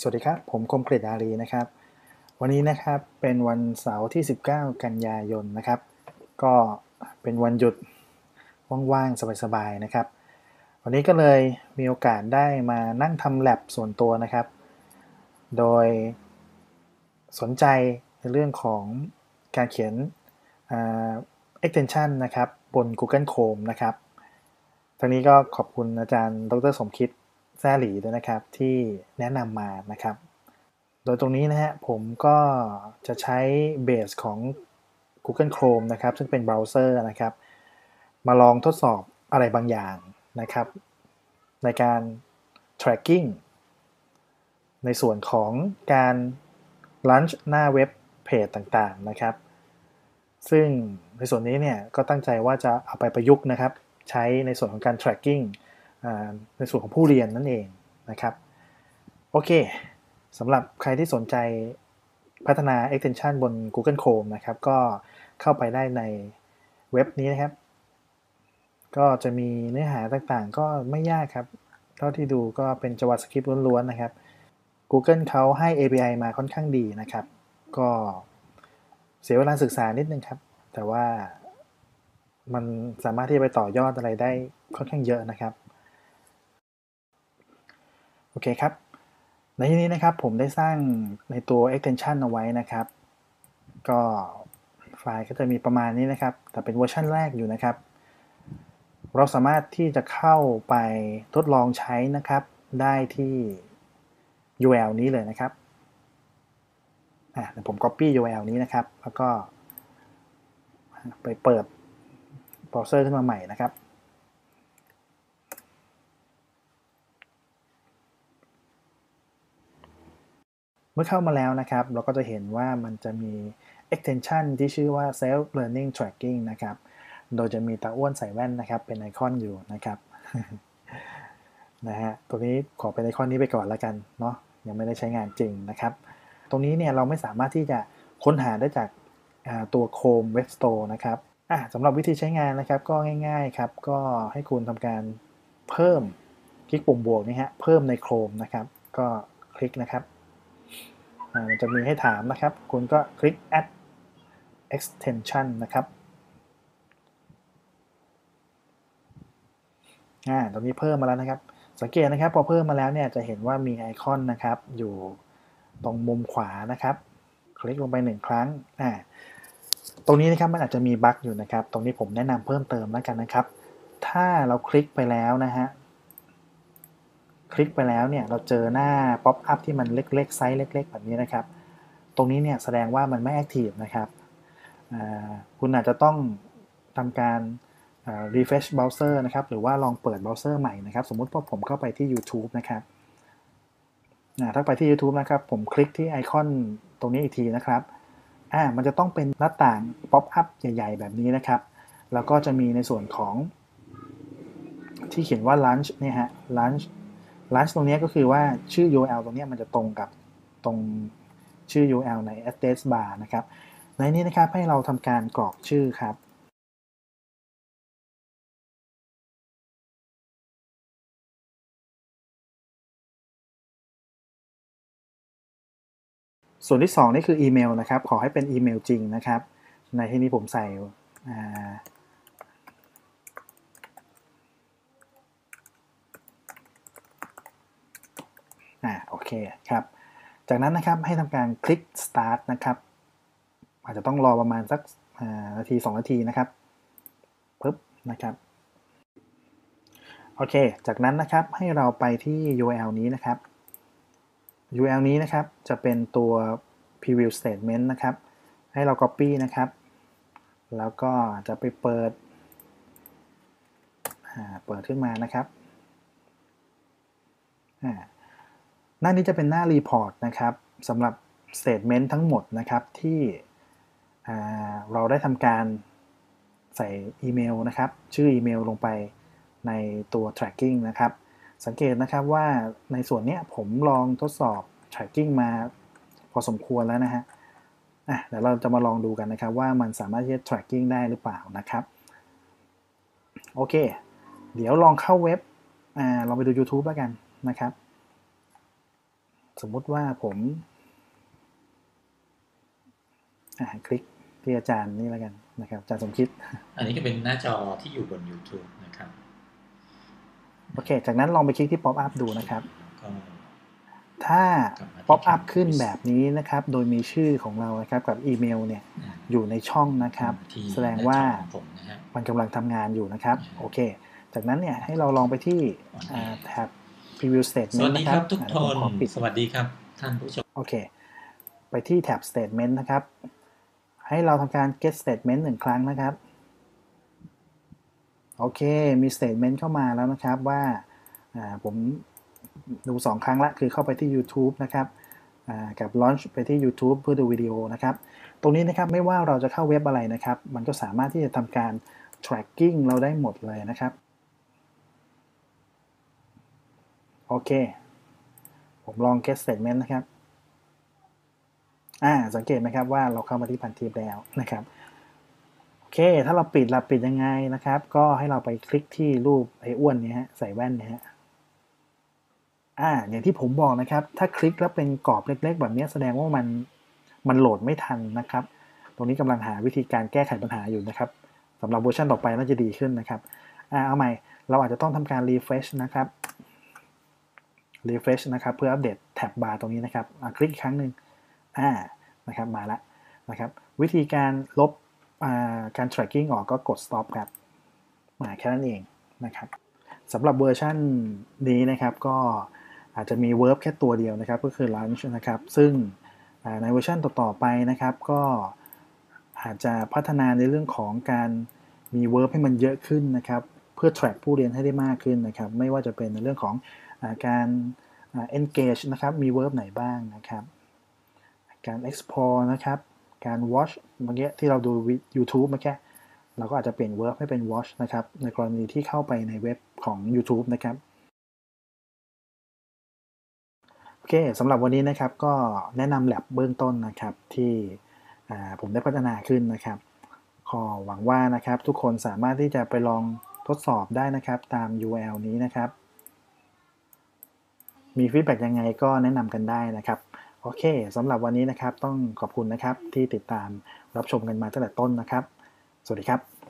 สวัสดีครับผมคมกฤษอารีนะครับวันนี้นะครับเป็นวันเสาร์ที่19กันยายนนะครับก็เป็นวันหยุดว่างๆสบายๆนะครับวันนี้ก็เลยมีโอกาสได้มานั่งทำ lab ส่วนตัวนะครับโดยสนใจในเรื่องของการเขียนอ่า extension นะครับบน Google Chrome นะครับทั้งนี้ก็ขอบคุณอาจารย์ดรสมคิดแซ่หลีด้วยนะครับที่แนะนำมานะครับ โดยตรงนี้นะฮะผมก็จะใช้เบสของ Google Chrome นะครับซึ่งเป็นเบราว์เซอร์นะครับมาลองทดสอบอะไรบางอย่างนะครับในการ tracking ในส่วนของการ launch หน้าเว็บเพจต่างๆนะครับซึ่งในส่วนนี้เนี่ยก็ตั้งใจว่าจะเอาไปประยุกต์นะครับใช้ในส่วนของการ tracking ในส่วนของผู้เรียนนั่นเองนะครับโอเค สำหรับใครที่สนใจพัฒนา extension บน Google Chrome นะครับก็เข้าไปได้ในเว็บนี้นะครับก็จะมีเนื้อหาต่างๆก็ไม่ยากครับเท่าที่ดูก็เป็น JavaScript ล้วนๆนะครับ Google เขาให้ API มาค่อนข้างดีนะครับก็เสียเวลาศึกษานิดนึงครับแต่ว่ามันสามารถที่จะไปต่อยอดอะไรได้ค่อนข้างเยอะนะครับโอเคครับในที่นี้นะครับผมได้สร้างในตัว extension เอาไว้นะครับ ก็ไฟล์ก็จะมีประมาณนี้นะครับแต่เป็นเวอร์ชันแรกอยู่นะครับเราสามารถที่จะเข้าไปทดลองใช้นะครับได้ที่ URL นี้เลยนะครับเดี๋ยวผม copy URL นี้นะครับแล้วก็ไปเปิดเบราว์เซอร์ขึ้นมาใหม่นะครับเมื่อเข้ามาแล้วนะครับเราก็จะเห็นว่ามันจะมี extension ที่ชื่อว่า self learning tracking นะครับโดยจะมีตาอ้วนใส่แว่นนะครับเป็นไอคอนอยู่นะครับ นะฮะตัวนี้ขอเป็นไอคอนนี้ไปก่อนแล้วกันเนาะยังไม่ได้ใช้งานจริงนะครับตรงนี้เนี่ยเราไม่สามารถที่จะค้นหาได้จากตัว Chrome Web Store นะครับสำหรับวิธีใช้งานนะครับก็ง่ายๆครับก็ให้คุณทำการเพิ่มคลิกปุ่มบวกนี่ฮะเพิ่มใน Chrome นะครับก็คลิกนะครับมันจะมีให้ถามนะครับคุณก็คลิก add extension นะครับตรงนี้เพิ่มมาแล้วนะครับสังเกตนะครับพอเพิ่มมาแล้วเนี่ยจะเห็นว่ามีไอคอนนะครับอยู่ตรงมุมขวานะครับคลิกลงไป1ครั้งตรงนี้นะครับมันอาจจะมีบั๊กอยู่นะครับตรงนี้ผมแนะนำเพิ่มเติมแล้วกันนะครับถ้าเราคลิกไปแล้วนะฮะคลิกไปแล้วเนี่ยเราเจอหน้าป๊อปอัพที่มันเล็กๆไซส์เล็กๆแบบนี้นะครับตรงนี้เนี่ยแสดงว่ามันไม่แอคทีฟนะครับคุณอาจจะต้องทำการrefresh browser นะครับหรือว่าลองเปิดเบราว์เซอร์ใหม่นะครับสมมุติว่าผมเข้าไปที่ YouTube นะครับถ้าไปที่ YouTube นะครับผมคลิกที่ไอคอนตรงนี้อีกทีนะครับมันจะต้องเป็นหน้าต่างป๊อปอัพใหญ่ๆแบบนี้นะครับแล้วก็จะมีในส่วนของที่เขียนว่า Launch เนี่ยฮะ Launch ตรงนี้ก็คือว่าชื่อ URL ตรงนี้มันจะตรงกับตรงชื่อ URL ใน address bar นะครับในนี้นะครับให้เราทำการกรอกชื่อครับส่วนที่2นี่คืออีเมลนะครับขอให้เป็นอีเมลจริงนะครับในที่นี้ผมใส่โอเคครับจากนั้นนะครับให้ทำการคลิก start นะครับอาจจะต้องรอประมาณสักนาที2นาทีนะครับปึ๊บนะครับโอเคจากนั้นนะครับให้เราไปที่ URL นี้นะครับ URL นี้นะครับจะเป็นตัว preview statement นะครับให้เรา copy นะครับแล้วก็จะไปเปิดขึ้นมานะครับหน้านี้จะเป็นหน้า report นะครับสำหรับ statement ทั้งหมดนะครับที่เราได้ทำการใส่อีเมลนะครับชื่ออีเมลลงไปในตัว tracking นะครับสังเกตนะครับว่าในส่วนนี้ผมลองทดสอบ tracking มาพอสมควรแล้วนะฮะเดี๋ยวเราจะมาลองดูกันนะครับว่ามันสามารถที่จะ tracking ได้หรือเปล่านะครับโอเคเดี๋ยวลองเข้าเว็บลองไปดู YouTube แล้วกันนะครับสมมุติว่าผมคลิกที่อาจารย์นี่แล้วกันนะครับอาจารย์สมคิดอันนี้ก็เป็นหน้าจอที่อยู่บน YouTube นะครับโอเคจากนั้นลองไปคลิกที่ pop up ดูนะครับก็ถ้ากลับมาที่ pop up ขึ้น Canvas แบบนี้นะครับโดยมีชื่อของเรานะครับกับอีเมลเนี่ยอยู่ในช่องนะครับที่แสดงว่าหน้าจอของผมนะฮะมันกำลังทำงานอยู่นะครับโอเคจากนั้นเนี่ยให้เราลองไปที่แท็บ preview สวั statement สดีนะคครัรับบทุกเดี๋คยวผมนขอปิดสวัสดีครับท่านผู้ชมโอเคไปที่แท็บ statement นะครับให้เราทำการ get statement 1 ครั้งนะครับโอเคมี statement เข้ามาแล้วนะครับว่าผมดู2 ครั้งละคือเข้าไปที่ YouTube นะครับกับ launch ไปที่ YouTube เพื่อดูวิดีโอนะครับตรงนี้นะครับไม่ว่าเราจะเข้าเว็บอะไรนะครับมันก็สามารถที่จะทำการ tracking เราได้หมดเลยนะครับโอเคผมลอง get statement นะครับสังเกตไหมครับว่าเราเข้ามาที่พันทิปแล้วนะครับโอเคถ้าเราปิดยังไงนะครับก็ให้เราไปคลิกที่รูปไอ้อ้วนนี้ฮะใส่แว่นนี้ฮะอย่างที่ผมบอกนะครับถ้าคลิกแล้วเป็นกรอบเล็กๆแบบนี้แสดงว่ามันโหลดไม่ทันนะครับตรงนี้กำลังหาวิธีการแก้ไขปัญหาอยู่นะครับสำหรับเวอร์ชันต่อไปน่าจะดีขึ้นนะครับเอาใหม่เราอาจจะต้องทำการ refresh นะครับ refresh นะครับเพื่ออัปเดตแท็บบาร์ตรงนี้นะครับคลิกอีกครั้งหนึ่งนะครับมาแล้วนะครับวิธีการลบการ tracking ออกก็กด stop ครับแค่นั้นเองนะครับสำหรับเวอร์ชันนี้นะครับก็อาจจะมี verb แค่ตัวเดียวนะครับก็คือ launch นะครับซึ่งในเวอร์ชันต่อๆไปนะครับก็อาจจะพัฒนาในเรื่องของการมี verb ให้มันเยอะขึ้นนะครับเพื่อ track ผู้เรียนให้ได้มากขึ้นนะครับไม่ว่าจะเป็นในเรื่องของการ engage นะครับมี verb ไหนบ้างนะครับการ explore นะครับการ watch เมื่อกี้ที่เราดู YouTube เมื่อกี้เราก็อาจจะเปลี่ยน verb ให้เป็น watch นะครับในกรณีที่เข้าไปในเว็บของ YouTube นะครับโอเคสำหรับวันนี้นะครับก็แนะนำ lab เบื้องต้นนะครับที่ผมได้พัฒนาขึ้นนะครับขอหวังว่านะครับทุกคนสามารถที่จะไปลองทดสอบได้นะครับตาม URL นี้นะครับมีฟีดแบ็กยังไงก็แนะนำกันได้นะครับโอเคสำหรับวันนี้นะครับต้องขอบคุณนะครับที่ติดตามรับชมกันมาตั้งแต่ต้นนะครับสวัสดีครับ